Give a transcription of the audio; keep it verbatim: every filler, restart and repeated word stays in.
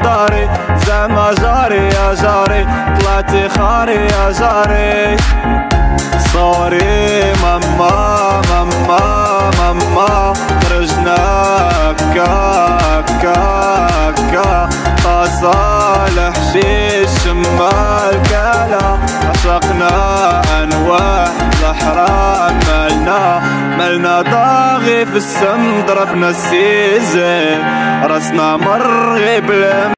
جاري زعما جاري يا جاري طلعتي خاري يا جاري. سوري ماما ماما ماما خرجنا هكا هكا هكا صالح شي شمال كلا عشقنا انواع الحرام مالنا مالنا ضاغي في السم ضربنا السيزن راسنا مرغي بلا